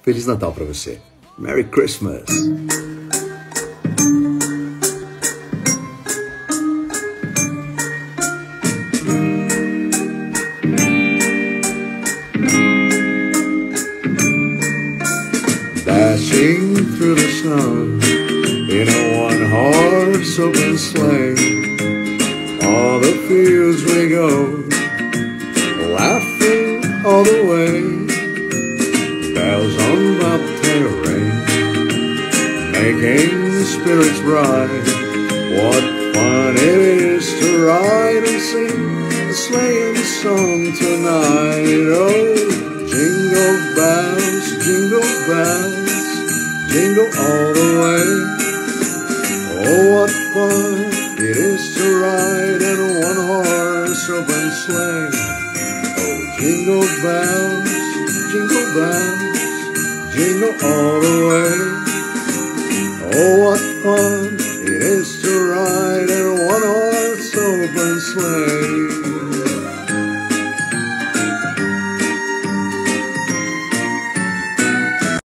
Feliz Natal pra você. Merry Christmas. Dashing through the snow in a one-horse open sleigh, all the fields we go, laughing all the way. Bells on bobtail ring, making the spirits bright. What fun it is to ride and sing a sleighing song tonight. Oh, jingle bells, jingle all the way. Oh, what fun it is to ride in a one-horse open sleigh. Oh, jingle bells, jingle all the way. Oh, what fun